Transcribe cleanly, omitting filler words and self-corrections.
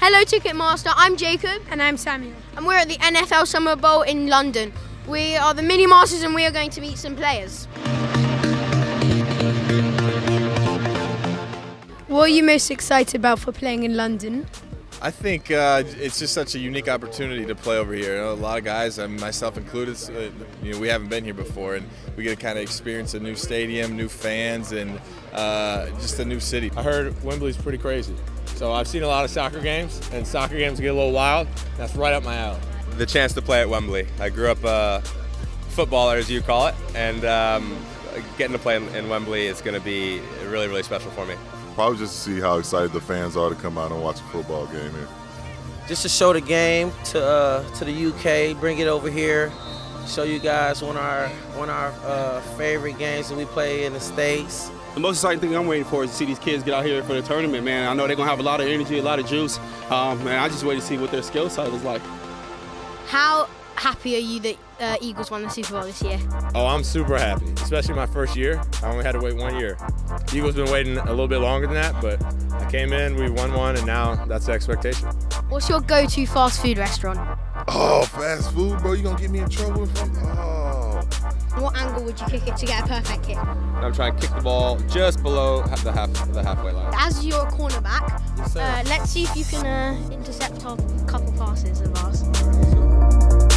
Hello Ticketmaster, I'm Jacob. And I'm Samuel. And we're at the NFL Summer Bowl in London. We are the Minimasters and we are going to meet some players. What are you most excited about for playing in London? I think it's just such a unique opportunity to play over here. You know, a lot of guys, myself included, we haven't been here before, and we get to kind of experience a new stadium, new fans, and just a new city. I heard Wembley's pretty crazy. So I've seen a lot of soccer games, and soccer games get a little wild. That's right up my alley. The chance to play at Wembley. I grew up a footballer, as you call it, and getting to play in Wembley is going to be really, really special for me. Probably just to see how excited the fans are to come out and watch a football game here. Just to show the game to the UK, bring it over here, show you guys one of our favorite games that we play in the States. The most exciting thing I'm waiting for is to see these kids get out here for the tournament, man. I know they're going to have a lot of energy, a lot of juice. Man, I just wait to see what their skill side is like. How happy are you that Eagles won the Super Bowl this year? Oh, I'm super happy, especially my first year. I only had to wait 1 year. The Eagles been waiting a little bit longer than that, but I came in, we won one, and now that's the expectation. What's your go-to fast food restaurant? Oh, fast food, bro, you gonna get me in trouble? What angle would you kick it to get a perfect kick? I'm trying to kick the ball just below the halfway line. As you're a cornerback, Yes, sir. let's see if you can intercept a couple passes of ours.